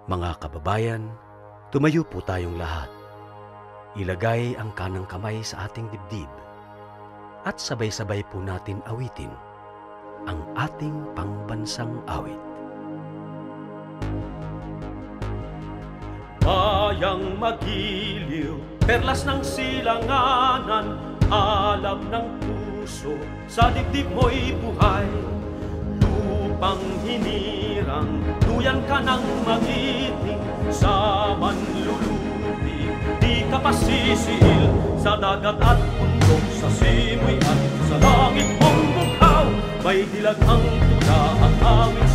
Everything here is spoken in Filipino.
Mga kababayan, tumayo po tayong lahat. Ilagay ang kanang kamay sa ating dibdib at sabay-sabay po natin awitin ang ating pangbansang awit. Bayang magiliw, perlas ng silanganan, alam ng puso, sa dibdib mo'y buhay. Lupang hinirang, duyan ka ng magiting, sa manlulubi, di ka pasisiil, sa dagat at bundok, sa simoy at sa langit mong bughaw, may dilag ang tula, ang hangin